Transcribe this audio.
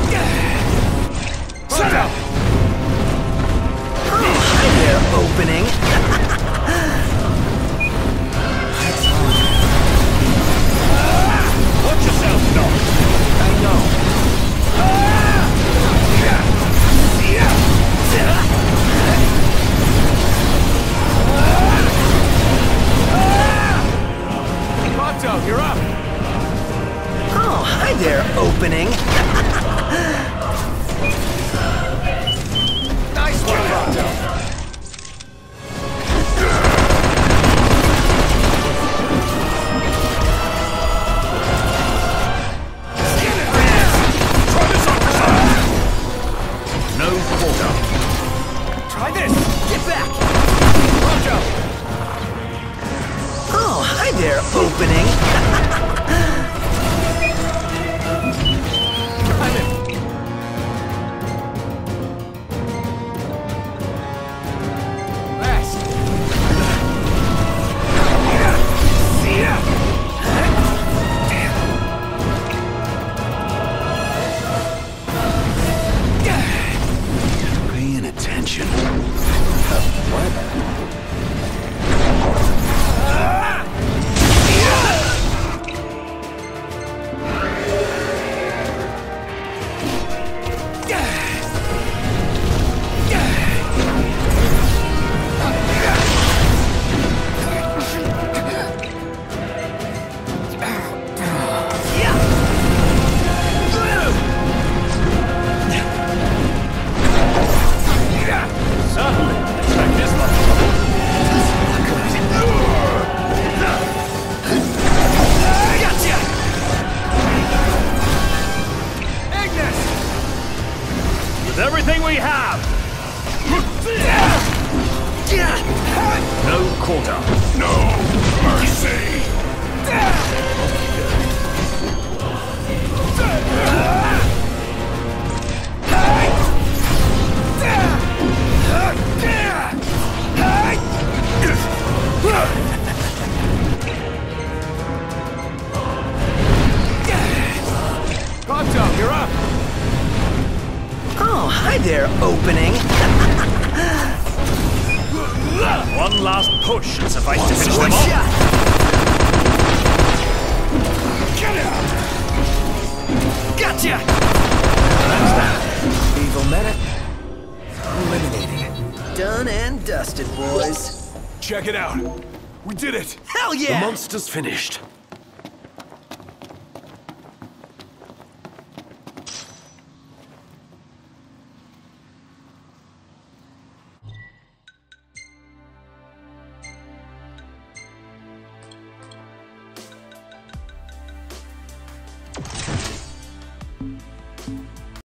Set up! Oh, hi there, opening. Watch yourself, Doc. I know. Bato, you're up. Oh, hi there, opening. Nice one, Bato. No quarter. Try this. Get back. Bato. Oh, hi there, opening. I'm in. Fast. See ya. Paying attention. Certainly. Expect this much trouble. Gotcha! Ignis! With everything we have! No quarter. No mercy! Bato, you're up! Oh, hi there, opening. One last push should suffice to finish them One off. shot. Get out! Gotcha! That's that. Evil medic. Eliminated. Done and dusted, boys. Check it out. We did it! Hell yeah! The monster's finished.